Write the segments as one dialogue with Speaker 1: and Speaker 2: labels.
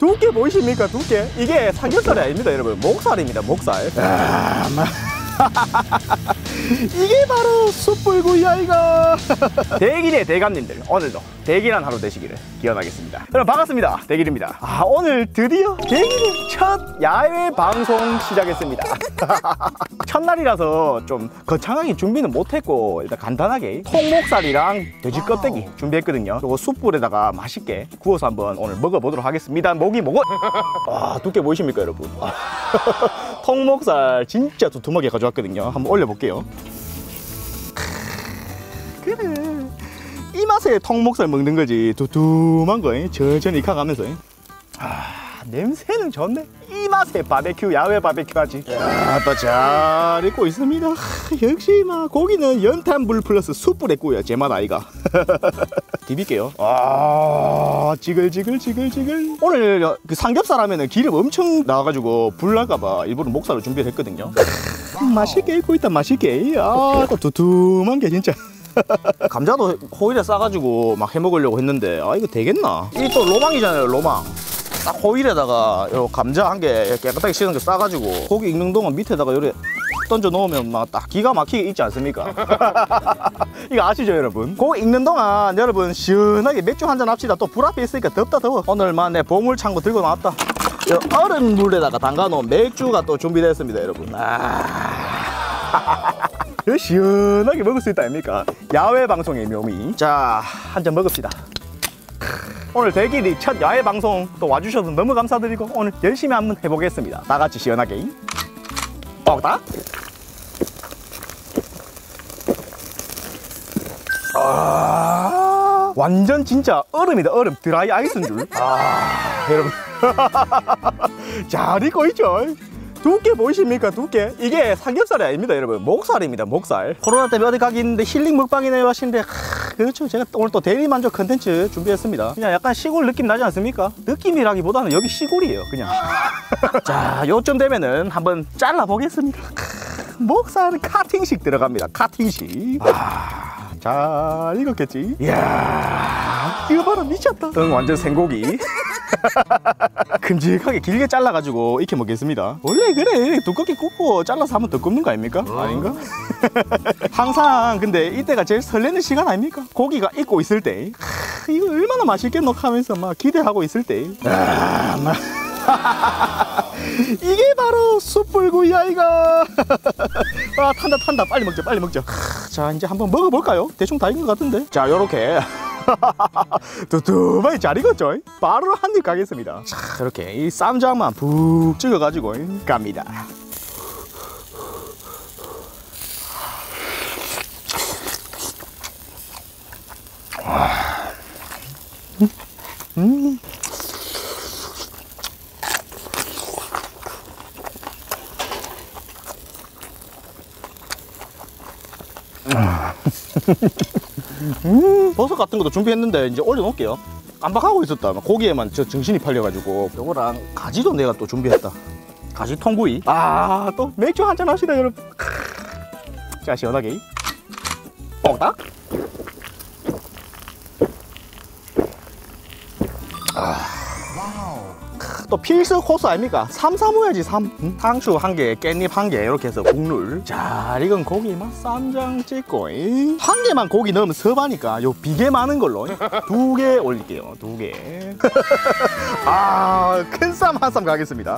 Speaker 1: 두께 보이십니까? 두께. 이게 삼겹살이 아닙니다, 여러분. 목살입니다, 목살. 이게 바로 숯불구이야 이거. 대길의 대감님들, 오늘도 대길한 하루 되시기를 기원하겠습니다. 여러분 반갑습니다, 대길입니다. 오늘 드디어 대길의 첫 야외 방송 시작했습니다. 첫날이라서 좀 거창하게 준비는 못했고 일단 간단하게 통목살이랑 돼지 껍데기 준비했거든요. 그리고 숯불에다가 맛있게 구워서 한번 오늘 먹어보도록 하겠습니다. 목이 뭐고? 두께 보이십니까 여러분? 통목살 진짜 두툼하게 가져왔거든요. 한번 올려볼게요. 그래, 이 맛에 통목살 먹는 거지. 두툼한 거 천천히 익혀가면서. 냄새는 좋네. 이 맛에 바베큐, 야외 바베큐 하지. 또 잘 익고 있습니다. 역시 막 고기는 연탄불 플러스 숯불에 구워야 제맛 아이가. 디빌게요. 지글지글. 오늘 그 삼겹살 하면은 기름 엄청 나와가지고 불 날까봐 일부러 목살을 준비를 했거든요. 맛있게 익고 있다, 맛있게. 또 두툼한 게 진짜. 감자도 호일에 싸가지고 막 해먹으려고 했는데 이거 되겠나? 이게 또 로망이잖아요, 로망. 딱 호일에다가 요 감자 한 개 깨끗하게 씻은 거 싸가지고 고기 익는 동안 밑에다가 요래 던져 놓으면 막 딱 기가 막히게 익지 않습니까? 이거 아시죠 여러분? 고기 익는 동안 여러분 시원하게 맥주 한잔 합시다. 또 불 앞에 있으니까 덥다 더워. 오늘만 내 보물창고 들고 나왔다. 요 얼음 물에다가 담가놓은 맥주가 또 준비됐습니다 여러분. 이거 시원하게 먹을 수 있다 아닙니까? 야외 방송의 묘미. 자, 한 잔 먹읍시다. 오늘 대길이 첫 야외 방송 또 와주셔서 너무 감사드리고 오늘 열심히 한번 해보겠습니다. 다 같이 시원하게 먹다. 완전 진짜 얼음이다, 얼음. 드라이 아이스인 줄. 여러분 잘 익고 있죠? 두께 보이십니까? 두께. 이게 삼겹살이 아닙니다 여러분. 목살입니다, 목살. 코로나 때문에 어디 가기 있는데 힐링 먹방이네요 하시는데 그렇죠. 제가 오늘 또 대리만족 컨텐츠 준비했습니다. 그냥 약간 시골 느낌 나지 않습니까? 느낌이라기보다는 여기 시골이에요 그냥. 자, 요쯤 되면은 한번 잘라 보겠습니다. 목살은 카팅식 들어갑니다, 카팅식. 잘 익었겠지? 이야, 이거 봐라, 미쳤다. 완전 생고기. 큼직하게 길게 잘라가지고 익혀 먹겠습니다. 원래 그래, 두껍게 굽고 잘라서 하면 더 굽는 거 아닙니까? 아닌가? 항상 근데 이때가 제일 설레는 시간 아닙니까? 고기가 익고 있을 때. 이거 얼마나 맛있겠노 하면서 막 기대하고 있을 때. 이게 바로 숯불구이야 이거. 탄다. 빨리 먹자. 자, 이제 한번 먹어볼까요? 대충 다 익은 것 같은데. 자, 요렇게 두툼하게 잘 익었죠? 바로 한 입 가겠습니다. 자, 이렇게 이 쌈장만 푹 찍어가지고 갑니다. 버섯 같은 것도 준비했는데 이제 올려놓을게요. 깜빡하고 있었다. 고기에만 정신이 팔려가지고. 요거랑 가지도 내가 또 준비했다. 가지 통구이. 또 맥주 한잔 합시다 여러분. 자, 시원하게 뽕딱. 또 필수 코스 아닙니까? 삼삼해야지. 상추 한 개, 깻잎 한 개 이렇게 해서 국물. 자, 익은 고기만 쌈장 찍고 한 개만 고기 넣으면 섭하니까 요 비계 많은 걸로 2개 올릴게요. 2개. 큰 쌈 한 쌈 가겠습니다.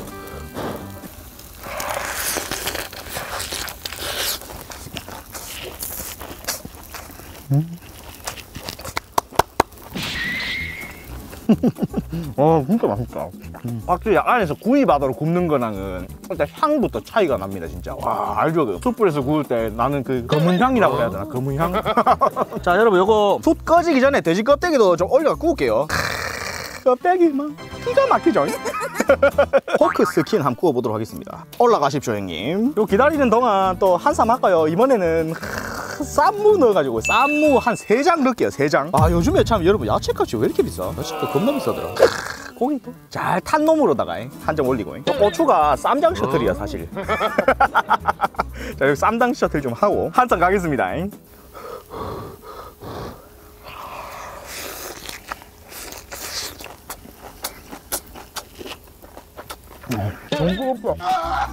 Speaker 1: 진짜 맛있다. 확실히 안에서 구이바다로 굽는 거랑은 일단 향부터 차이가 납니다 진짜. 알죠? 그 숯불에서 구울 때 나는 그 검은 향이라고 해야 되나? 검은 향? 자, 여러분 요거 숯 꺼지기 전에 돼지 껍데기도 좀 올려 구울게요. 껍데기만 기가 막히죠? 포크 스킨 한번 구워보도록 하겠습니다. 올라가십시오 형님. 요 기다리는 동안 또 한쌈 할까요? 이번에는 쌈무 넣어가지고 쌈무 한 3장 넣을게요. 3장. 요즘에 참 여러분 야채값이 왜 이렇게 비싸? 야채값 겁나 비싸더라. 고기 또 잘 탄 놈으로다가 한 점 올리고. 또 고추가 쌈장 셔틀이야 사실. 자, 여기 쌈장 셔틀 좀 하고 한 쌈 가겠습니다. 너무 부럽다.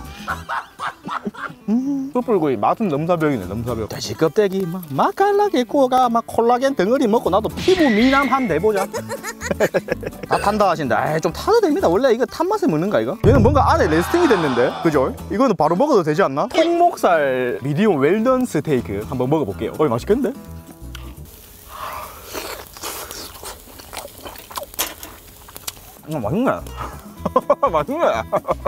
Speaker 1: 숯불구이 맛은 넘사벽이네, 넘사벽. 돼지 껍데기 막 맛깔나게 구워가 막 콜라겐 덩어리 먹고 나도 피부 미남 한번 해보자. 다 탄다 하신다. 에이, 좀 타도 됩니다. 원래 이거 탄 맛에 먹는 거 이거? 얘는 뭔가 안에 레스팅이 됐는데, 그죠? 이거는 바로 먹어도 되지 않나? 통목살 미디움 웰던 스테이크 한번 먹어볼게요. 맛있겠는데? 맛있네. 맛있네.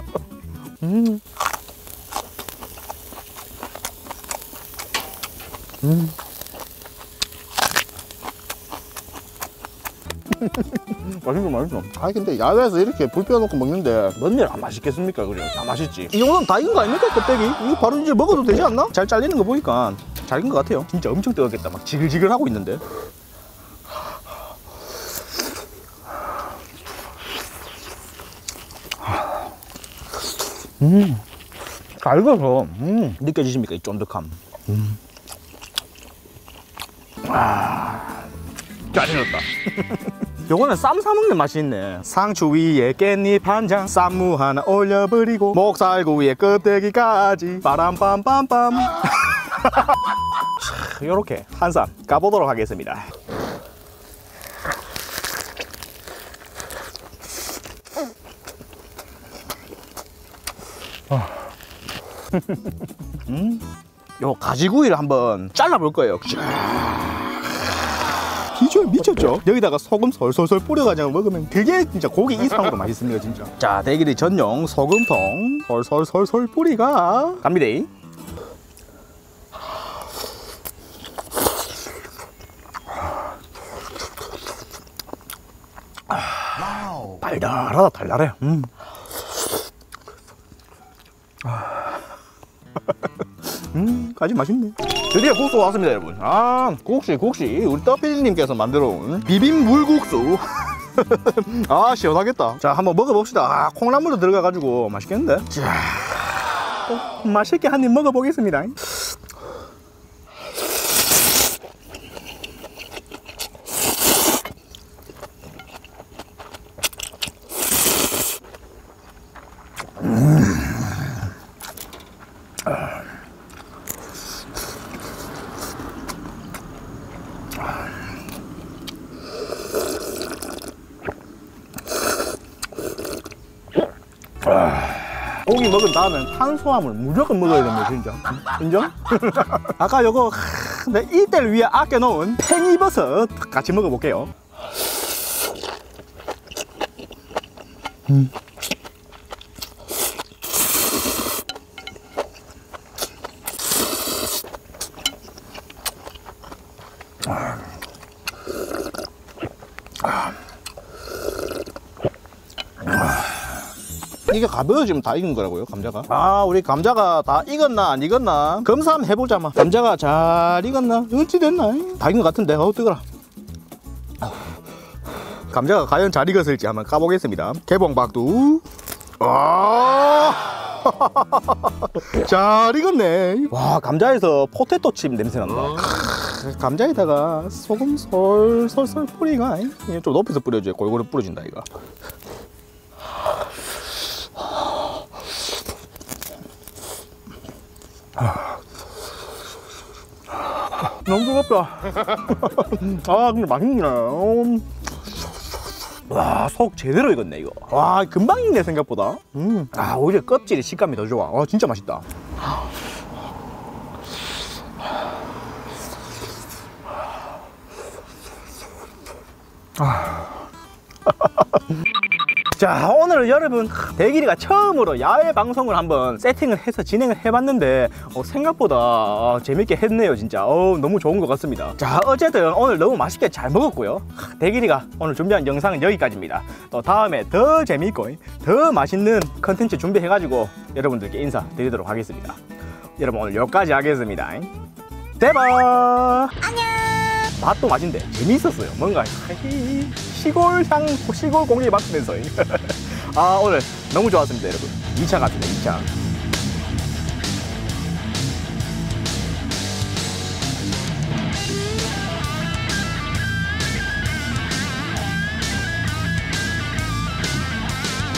Speaker 1: 맛있어, 맛있어. 아니 근데 야외에서 이렇게 불 피워놓고 먹는데 뭔 일 안 맛있겠습니까? 그래, 다 맛있지. 이 정도는 다 익은 거 아닙니까? 껍데기? 이거 바로 이제 먹어도 되지 않나? 잘 잘리는 거 보니까 잘 익은 것 같아요. 진짜 엄청 뜨겁겠다. 막 지글지글 하고 있는데. 잘 익어서 느껴지십니까? 이 쫀득함. 잘 익었다. 요거는 쌈 싸먹는 맛이 있네. 상추 위에 깻잎 한 장, 쌈무 하나 올려버리고 목살구이에 껍데기까지 빠람빰빰빰. 요렇게 한 쌈 까보도록 하겠습니다. 요 가지구이를 한번 잘라볼 거예요. 비주얼 미쳤죠? 여기다가 소금 솔솔솔 뿌려가지고 먹으면 그게 진짜 고기 이상으로 맛있습니다, 진짜. 자, 대길이 전용 소금통 솔솔솔솔 뿌리가 갑니다. 달달하다, 달달해. 까지 맛있네. 드디어 국수 왔습니다, 여러분. 국시 우리 떡피디님께서 만들어 온 비빔 물국수. 시원하겠다. 자, 한번 먹어봅시다. 콩나물도 들어가가지고 맛있겠는데? 자, 맛있게 한 입 먹어보겠습니다. 고기 먹은 다음엔 탄수화물 무조건 먹어야 됩니다, 진짜. 인정? 아까 요거 내 이때를 위해 아껴놓은 팽이버섯 같이 먹어볼게요. 이게 가벼워지면 다 익은 거라고요, 감자가. 우리 감자가 다 익었나 안 익었나 검사 한번 해보자. 감자가 잘 익었나 어찌 됐나 다 익은 것 같은데. 뜨거라. 감자가 과연 잘 익었을지 한번 까보겠습니다. 개봉박두. 잘 익었네. 와, 감자에서 포테토칩 냄새 난다. 감자에다가 소금 솔솔솔 뿌리가 좀 높이서 뿌려줘야 골고루 뿌려진다 이거. 너무 뜨겁다. 근데 맛있네. 와, 속 제대로 익었네 이거. 와, 금방 익네 생각보다. 오히려 껍질의 식감이 더 좋아. 진짜 맛있다. 자, 오늘 여러분 대길이가 처음으로 야외 방송을 한번 세팅을 해서 진행을 해봤는데 생각보다 재밌게 했네요 진짜. 너무 좋은 것 같습니다. 자, 어쨌든 오늘 너무 맛있게 잘 먹었고요. 대길이가 오늘 준비한 영상은 여기까지입니다. 또 다음에 더 재밌고 더 맛있는 컨텐츠 준비해가지고 여러분들께 인사드리도록 하겠습니다. 여러분 오늘 여기까지 하겠습니다. 대박. 안녕. 맛도 맛인데 재밌었어요. 뭔가 시골 공기 맡으면서 오늘 너무 좋았습니다 여러분. 2차 갑니다 2차.